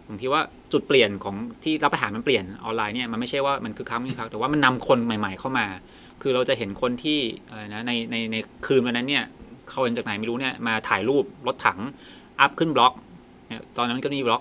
ผมคิดว่าจุดเปลี่ยนของที่รับประหารมันเปลี่ยนออนไลน์เนี่ยมันไม่ใช่ว่ามันคือค้าไม่ค้าแต่ว่ามันนำคนใหม่ๆเข้ามาคือเราจะเห็นคนที่อะไรนะในคืนวันนั้นเนี่ยเขาเห็นจากไหนไม่รู้เนี่ยมาถ่ายรูปรถถังอัพขึ้นบล็อกตอนนั้นก็มีบล็อก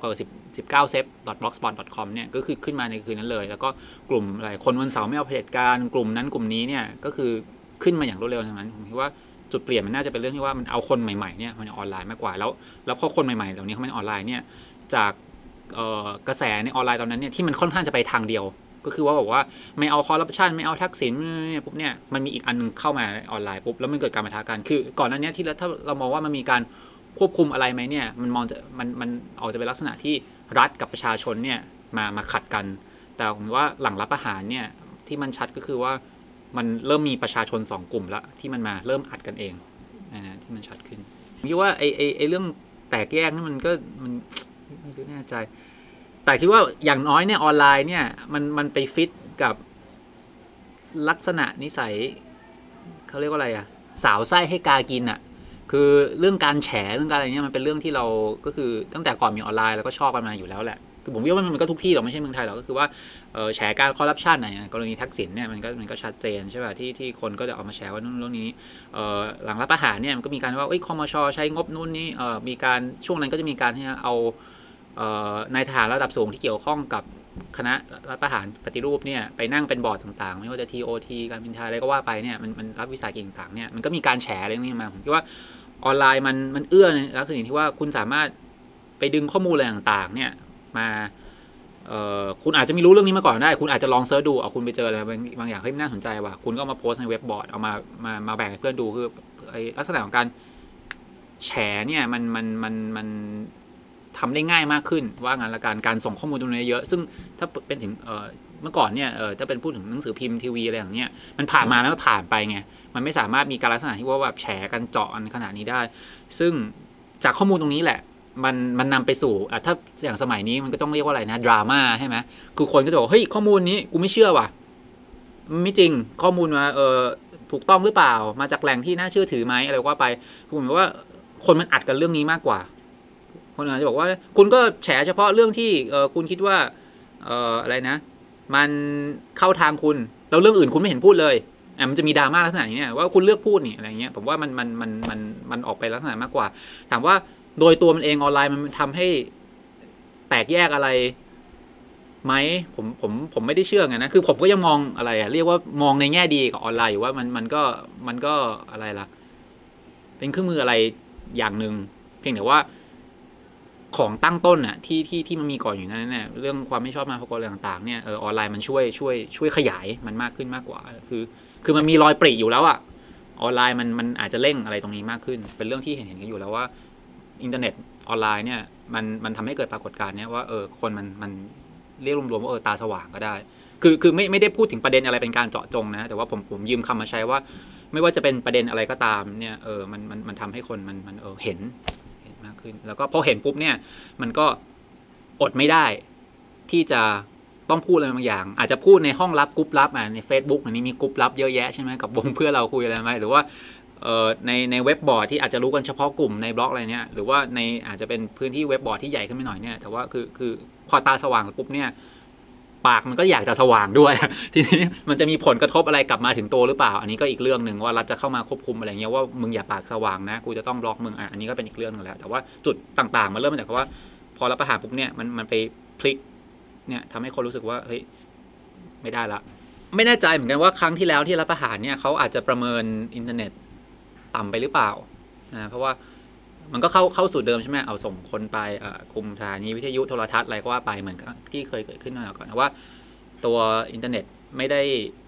19 เซฟ blogspot.com เนี่ยก็คือขึ้นมาในคืนนั้นเลยแล้วก็กลุ่มอะไรคนวันเสาร์ไม่เอาเผด็จการกลุ่มนั้นกลุ่มนี้เนี่ยก็คือขึ้นมาอย่างรวดเร็วทั้งนั้นผมคิดว่าจุดเปลี่ยนมันน่าจะเป็นเรื่องที่ว่ามันเอาคนใหม่ๆเนี่ยมันออนไลน์มากกว่าแล้วพอคนใหม่ๆเหล่านี้เขาเป็นออนไลน์เนี่ยจากกระแสในออนไลน์ตอนนั้นเนี่ยที่มันค่อนข้างจะไปทางเดียวก็คือว่าบอกว่าไม่เอาคอร์รัปชันไม่เอาทักษิณปุ๊บเนี่ยมันมีอีกอันนึงเข้ามาออนไลน์ปุ๊บแล้วมันเกิดการปะทะกันคือก่อนหน้านี้ที่ถ้าเรามองว่ามันมีการควบคุมอะไรไหมเนี่ยมันมองจะมันออกจะเป็นลักษณะที่รัฐกับประชาชนเนี่ยมาขัดกันแต่ผมว่าหลังรัฐประหารเนี่ยที่มันชัดก็คือว่ามันเริ่มมีประชาชน2 กลุ่มละที่มันมาเริ่มอัดกันเองนะที่มันชัดขึ้นคิดว่าไอเรื่องแตกแยกนี่มันก็มันไม่แน่ใจแต่คิดว่าอย่างน้อยเนี่ยออนไลน์เนี่ยมันไปฟิตกับลักษณะนิสัยเขาเรียกว่าอะไรอะสาวไส้ให้กากินอะคือเรื่องการแฉเรื่องการอะไรเนี่ยมันเป็นเรื่องที่เราก็คือตั้งแต่ก่อนมีออนไลน์แล้วก็ชอบกันมาอยู่แล้วแหละคือผมว่ามันก็ทุกที่หรอกไม่ใช่เมืองไทยหรอกก็คือว่าแฉการคอร์รัปชันกรณีทักษิณเนี่ยมันก็ชัดเจนใช่ป่ะที่คนก็จะออกมาแฉว่านู่นเรื่องนี้หลังรัฐประหารเนี่ยมันก็มีการว่าคมช.ใช้งบนู่นนี่มีการช่วงนั้นก็จะมีการที่เอานายทหารระดับสูงที่เกี่ยวข้องกับคณะรัฐประหารปฏิรูปเนี่ยไปนั่งเป็นบอร์ดต่างๆไม่ว่าจะ TOT การบินไทยอะไรก็ว่าไปเนี่ยมันรับวิสาหกิจต่างๆเนี่ยมันก็มีการแฉอะไรนี้มาผมคิดว่าออนไลน์มันเอื้อในลักษณะที่ว่าคุณสามารถไปดึงข้อมูลอะไรต่างๆเนี่ยมาคุณอาจจะไม่รู้เรื่องนี้มาก่อนได้คุณอาจจะลองเสิร์ชดูเอาคุณไปเจออะไรบางอย่างที่น่าสนใจว่ะคุณก็มาโพสในเว็บบอร์ดเอามาแบ่งให้เพื่อนดูคือลักษณะของการแฉเนี่ยมันทำได้ง่ายมากขึ้นว่างานละการส่งข้อมูลตรงนี้เยอะซึ่งถ้าเป็นถึงเมื่อก่อนเนี่ยถ้าเป็นพูดถึงหนังสือพิมพ์ทีวีอะไรอย่างเงี้ยมันผ่านมาแล้วมันผ่านไปไงมันไม่สามารถมีการลักษณะที่ว่าแบบแฉกันเจาะขนาดนี้ได้ซึ่งจากข้อมูลตรงนี้แหละมันนำไปสู่ถ้าอย่างสมัยนี้มันก็ต้องเรียกว่าอะไรนะดราม่าใช่ไหมคือคนก็จะบอกเฮ้ยข้อมูลนี้กูไม่เชื่อว่ะมันไม่จริงข้อมูลมาถูกต้องหรือเปล่ามาจากแหล่งที่น่าเชื่อถือไหมอะไรว่าไปผมว่าคนมันอัดกันเรื่องนี้มากกว่าคนอาจจะบอกว่าคุณก็แฉเฉพาะเรื่องที่คุณคิดว่าอะไรนะมันเข้าทางคุณแล้วเรื่องอื่นคุณไม่เห็นพูดเลยมันจะมีดราม่าลักษณะนี้เนี่ยว่าคุณเลือกพูดนี่อะไรเงี้ยผมว่ามันออกไปลักษณะมากกว่าถามว่าโดยตัวมันเองออนไลน์มันทำให้แตกแยกอะไรไหมผมไม่ได้เชื่อไงนะคือผมก็ยังมองอะไรเรียกว่ามองในแง่ดีกับออนไลน์อยู่ว่ามันก็อะไรล่ะเป็นเครื่องมืออะไรอย่างหนึ่งเพียงแต่ว่าของตั้งต้นน่ะที่มันมีก่อนอยู่นั้นเนี่ยเรื่องความไม่ชอบมาพากลอะไรต่างๆเนี่ยออนไลน์มันช่วยขยายมันมากขึ้นมากกว่าคือมันมีรอยปริอยู่แล้วอะออนไลน์มันอาจจะเร่งอะไรตรงนี้มากขึ้นเป็นเรื่องที่เห็นกันอยู่แล้วว่าอินเทอร์เน็ตออนไลน์เนี่ยมันทำให้เกิดปรากฏการณ์เนี่ยว่าคนมันเรียกรวมๆว่าตาสว่างก็ได้คือไม่ได้พูดถึงประเด็นอะไรเป็นการเจาะจงนะแต่ว่าผมยืมคำมาใช้ว่าไม่ว่าจะเป็นประเด็นอะไรก็ตามเนี่ยมันทำให้คนมันเห็นมากขึ้นแล้วก็พอเห็นปุ๊บเนี่ยมันก็อดไม่ได้ที่จะต้องพูดอะไรบางอย่างอาจจะพูดในห้องลับกรุ๊ปลับใน Facebook อันนี้มีกรุ๊ปลับเยอะแยะใช่ไหมกับวงเพื่อนเราคุยอะไรไหมหรือว่าในเว็บบอร์ดที่อาจจะรู้กันเฉพาะกลุ่มในบล็อกอะไรเนี่ยหรือว่าในอาจจะเป็นพื้นที่เว็บบอร์ดที่ใหญ่ขึ้นไปหน่อยเนี่ยแต่ว่าคือพอตาสว่างปุ๊บเนี่ยปากมันก็อยากจะสว่างด้วยทีนี้มันจะมีผลกระทบอะไรกลับมาถึงตัวหรือเปล่าอันนี้ก็อีกเรื่องนึงว่ารัฐจะเข้ามาควบคุมอะไรเงี้ยว่ามึงอย่าปากสว่างนะกูจะต้องบล็อกมึงอันนี้ก็เป็นอีกเรื่องนึงแล้วแต่ว่าจุดต่างๆมันเริ่มมาจากว่าพอรัฐประหารปุ๊บเนี่ยมันไปพลิกเนี่ยทำให้คนรู้สึกว่าเฮ้ยไม่ได้ละไม่แน่ใจเหมือนกันว่าครั้งที่แล้วที่รัฐประหารเนี่ยเขาอาจจะประเมินอินเทอร์เน็ตต่ำไปหรือเปล่าเพราะว่ามันก็เข้าสู่เดิมใช่ไหมเอาส่งคนไปคุมสถานีวิทยุโทรทัศน์อะไรก็ว่าไปเหมือนที่เคยเกิดขึ้นมาก่อนว่าตัวอินเทอร์เน็ตไม่ได้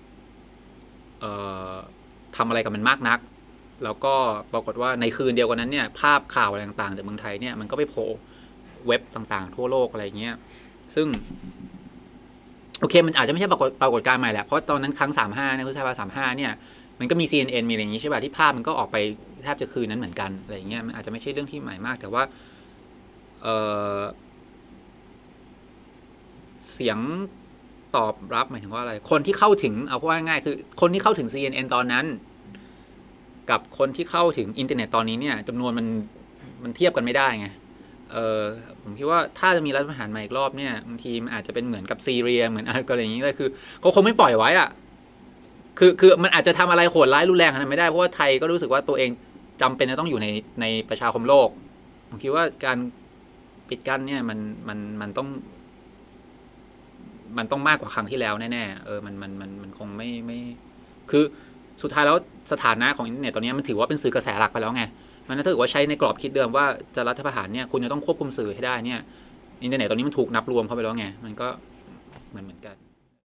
ทำอะไรกับมันมากนักแล้วก็ปรากฏว่าในคืนเดียวกันนั้นเนี่ยภาพข่าวอะไรต่างๆจากเมืองไทยเนี่ยมันก็ไปโผล่เว็บต่างๆทั่วโลกอะไรเงี้ยซึ่งโอเคมันอาจจะไม่ใช่ปรากฏการณ์ใหม่แหละเพราะตอนนั้นครั้ง35เนี่ยพฤษภาคม35เนี่ยมันก็มี CNN มีอะไรอย่างนี้ใช่ป่ะที่ภาพมันก็ออกไปแทบจะคืนนั้นเหมือนกันอะไรเงี้ยมันอาจจะไม่ใช่เรื่องที่ใหม่มากแต่ว่าเสียงตอบรับหมายถึงว่าอะไรคนที่เข้าถึงเอาว่าง่ายคือคนที่เข้าถึง CNN ตอนนั้นกับคนที่เข้าถึงอินเทอร์เน็ตตอนนี้เนี่ยจำนวนมันเทียบกันไม่ได้ไงเออผมคิดว่าถ้าจะมีรัฐประหารใหม่อีกรอบเนี่ยบางทีมันอาจจะเป็นเหมือนกับซีเรียเหมือนอะไรอย่างนี้เลยคือเขาคงไม่ปล่อยไว้อะคือมันอาจจะทำอะไรโหดร้ายรุนแรงขนาดนั้นไม่ได้เพราะว่าไทยก็รู้สึกว่าตัวเองจำเป็นจะต้องอยู่ในประชาคมโลกผมคิดว่าการปิดกั้นเนี่ยมันต้องมากกว่าครั้งที่แล้วแน่ๆมันคงไม่คือสุดท้ายแล้วสถานะของอินเทอร์เน็ตตอนนี้มันถือว่าเป็นสื่อกระแสหลักไปแล้วไงมันถ้าเกิดว่าใช้ในกรอบคิดเดิมว่าจะรัฐประหารเนี่ยคุณจะต้องควบคุมสื่อให้ได้เนี่ยอินเทอร์เน็ตตอนนี้มันถูกนับรวมเข้าไปแล้วไงมันก็เหมือนกัน